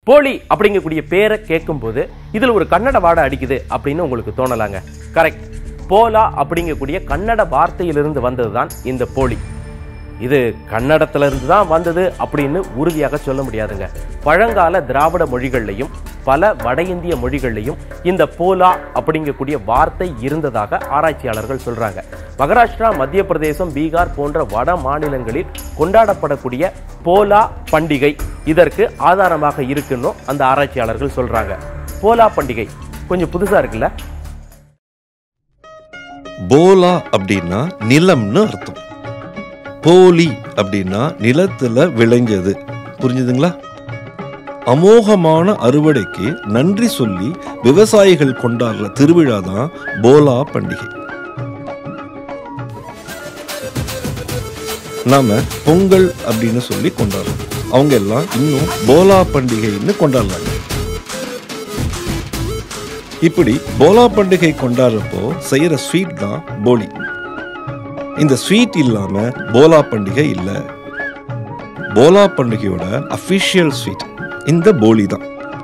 போலி அப்படிங்கக்கூடிய பேரை கேட்கும்போது இதுல ஒரு கன்னட வாடை அடிக்குது அப்படின்னு உங்களுக்கு தோணலாங்க. கரெக்ட். போலா அப்படிங்கக்கூடிய கன்னட வார்த்தையிலிருந்து வந்ததுதான் இந்த போலி. இது கன்னடத்திலிருந்து தான் வந்தது அப்படின்னு உறுதியாக சொல்ல முடியாதுங்க. பழங்கால திராவிட மொழிகள்லையும் பல வட இந்திய மொழிகள்லையும் இந்த போலா அப்படிங்கக்கூடிய வார்த்தை இருந்ததாக ஆராய்ச்சியாளர்கள் சொல்றாங்க. மகாராஷ்டிரா, மத்திய பிரதேசம், பீகார் போன்ற வட மாநிலங்களில் கொண்டாடப்படக்கூடிய போலா பண்டிகை இதற்கு ஆதாரமாக இருக்குன்னு அந்த ஆராய்ச்சியாளர்கள் சொல்றாங்க. போலா பண்டிகை கொஞ்சம் புதுசா இருக்குல்ல? போலா அப்படின்னா நிலம்னு அர்த்தம். போலி அப்படின்னா நிலத்துல விளைஞ்சது. புரிஞ்சுதுங்களா? அமோகமான அறுவடைக்கு நன்றி சொல்லி விவசாயிகள் கொண்டாடுற திருவிழா தான் போலா பண்டிகை. நாம பொங்கல் அப்படின்னு சொல்லி கொண்டாடுறோம். அவங்க எல்லாம் இன்னும் போலா பண்டிகைன்னு கொண்டாடுறாங்க. இப்படி போலா பண்டிகை கொண்டாடுறப்போ செய்யற ஸ்வீட் தான் போலி. இந்த ஸ்வீட் இல்லாம போலா பண்டிகை இல்ல. போலா பண்டிகையோட அபிஷியல் ஸ்வீட் இந்த போலி தான்.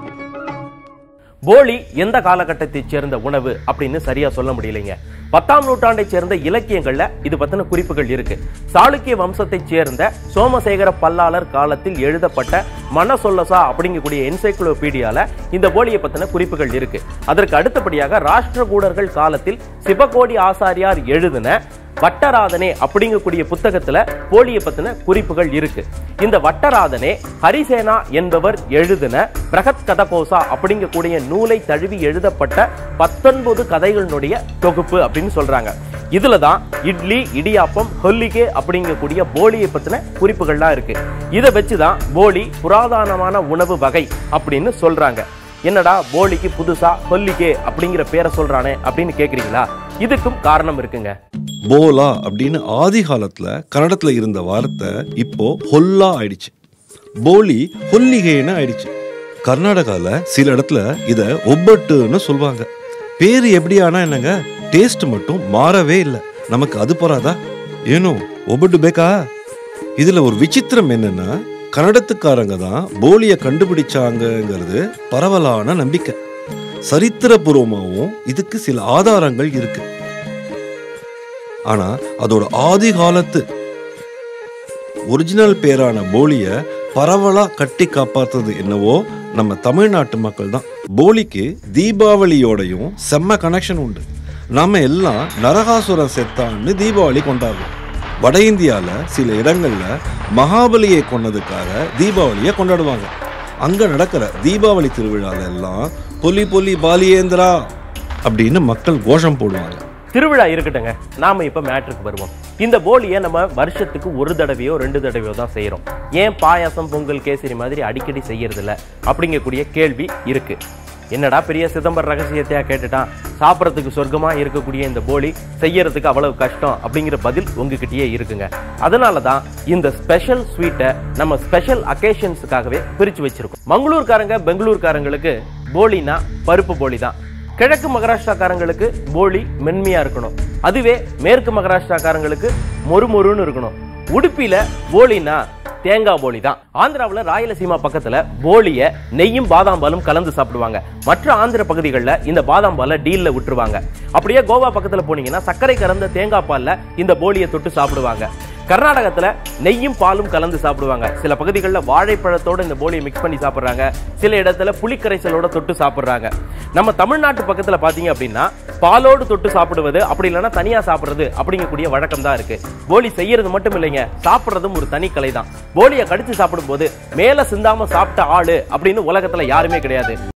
போலி எந்த காலகட்டத்தை சேர்ந்த உணவு அப்படின்னு சரியா சொல்ல முடியலைங்க. 10ஆம் நூற்றாண்டை சேர்ந்த இலக்கியங்கள்ல இது பத்தின குறிப்புகள் இருக்கு. சாளுக்கிய வம்சத்தை சேர்ந்த சோமசேகர பல்லாளர் காலத்தில் எழுதப்பட்ட மனசொல்லசா அப்படிங்கக்கூடிய என்சைக்ளோபீடியால இந்த போலியை பத்தின குறிப்புகள் இருக்கு. அதற்கு அடுத்தபடியாக ராஷ்டிரகூடர்கள் காலத்தில் சிவகோடி ஆசாரியார் எழுதின வட்டராதனே அப்படிங்கக்கூடிய புத்தகத்துல போலியை பத்தின குறிப்புகள் இருக்கு. இந்த வட்டராதனே ஹரிசேனா என்பவர் எழுதின பிரகத் கதகோசா அப்படிங்கக்கூடிய நூலை தழுவி எழுதப்பட்ட 19 கதைகளுடைய தொகுப்பு அப்படின்னு சொல்றாங்க. இதுலதான் இட்லி, இடியாப்பம், ஹொல்லிகே அப்படிங்கக்கூடிய போலியை பத்தின குறிப்புகள்லாம் இருக்கு. இதை வச்சுதான் போலி புராதனமான உணவு வகை அப்படின்னு சொல்றாங்க. என்னடா போலிக்கு புதுசா ஹொல்லிகே அப்படிங்கிற பேரை சொல்றானே அப்படின்னு கேக்குறீங்களா? இதுக்கும் காரணம் இருக்குங்க. போலா அப்படின்னு ஆதி காலத்துல கன்னடத்துல இருந்த வார்த்தை இப்போ ஹொல்லா ஆயிடுச்சு. போலி ஹொல்லிகேன்னு ஆயிடுச்சு. கர்நாடகால சில இடத்துல இத ஒப்பட்டுன்னு சொல்லுவாங்க. பேரு எப்படி ஆனா என்னங்க, டேஸ்ட் மட்டும் மாறவே இல்லை. நமக்கு அது போறாதா? ஏனோ ஒப்பட்டு பேக்கா? இதுல ஒரு விசித்திரம் என்னன்னா, கன்னடத்துக்காரங்க தான் போலியை கண்டுபிடிச்சாங்கிறது பரவலான நம்பிக்கை. சரித்திரபூர்வமாகவும் இதுக்கு சில ஆதாரங்கள் இருக்கு. ஆனா அதோட ஆதி காலத்து ஒரிஜினல் பேரான போலிய பரவலா கட்டி காப்பாற்றுறது என்னவோ நம்ம தமிழ்நாட்டு மக்கள் தான். போலிக்கு தீபாவளியோடையும் செம்ம கனெக்ஷன் உண்டு. நாம எல்லாம் நரகாசுரன் செத்தான்னு தீபாவளி கொண்டாடுறோம். வட இந்தியால சில இடங்கள்ல மகாபலியை கொன்னதுக்காக தீபாவளியை கொண்டாடுவாங்க. அங்க நடக்கிற தீபாவளி திருவிழால எல்லாம் பொலி பொலி பாலியேந்திரா அப்படின்னு மக்கள் கோஷம் போடுவாங்க. திருவிழா இருக்கட்டுங்க, நாம இப்ப மேட்ருக்கு வருவோம். இந்த போலியை நம்ம வருஷத்துக்கு ஒரு தடவையோ 2 தடவையோ தான் செய்யறோம். ஏன் பாயாசம், பொங்கல், கேசரி மாதிரி அடிக்கடி செய்யறது இல்ல அப்படிங்கக்கூடிய கேள்வி இருக்கு. என்னடா பெரிய சிதம்பர ரகசியத்தையா கேட்டுட்டான், சாப்பிடறதுக்கு சொர்க்கமா இருக்கக்கூடிய இந்த போலி செய்யறதுக்கு அவ்வளவு கஷ்டம் அப்படிங்கிற பதில் உங்ககிட்டயே இருக்குங்க. அதனாலதான் இந்த ஸ்பெஷல் ஸ்வீட்டை நம்ம ஸ்பெஷல் அகேஷன்ஸுக்காகவே பிரிச்சு வச்சிருக்கோம். மங்களூர்காரங்க, பெங்களூர்காரங்களுக்கு போலினா பருப்பு போலி தான். கிழக்கு மகாராஷ்டிராக்காரங்களுக்கு போலி மென்மையா இருக்கணும். அதுவே மேற்கு மகாராஷ்டிராக்காரங்களுக்கு மொறுமொறுன்னு இருக்கணும். உடுப்பில போலினா தேங்காய் போலி தான். ஆந்திராவில் ராயலசீமா பக்கத்துல போலிய நெய்யும் பாதாம் பாலும் கலந்து சாப்பிடுவாங்க. மற்ற ஆந்திர பகுதிகளில் இந்த பாதாம் பாலை டீல்ல விட்டுருவாங்க. அப்படியே கோவா பக்கத்துல போனீங்கன்னா சர்க்கரை கலந்த தேங்காய் பால்ல இந்த போலியை தொட்டு சாப்பிடுவாங்க. கர்நாடகத்துல நெய்யும் பாலும் கலந்து சாப்பிடுவாங்க. சில பகுதிகளில் வாழைப்பழத்தோட இந்த போலியை மிக்ஸ் பண்ணி சாப்பிடுறாங்க. சில இடத்துல புளிக்கரைசலோட தொட்டு சாப்பிடுறாங்க. நம்ம தமிழ்நாட்டு பக்கத்துல பாத்தீங்க அப்படின்னா பாலோடு தொட்டு சாப்பிடுவது, அப்படி இல்லைன்னா தனியா சாப்பிடுறது அப்படிங்கக்கூடிய வழக்கம் தான் இருக்கு. போலி செய்யறது மட்டும் இல்லைங்க, சாப்பிடுறதும் ஒரு தனி கலை தான். போலியை கடிச்சு சாப்பிடும் போது மேல சிந்தாம சாப்பிட்ட ஆளு அப்படின்னு உலகத்துல யாருமே கிடையாது.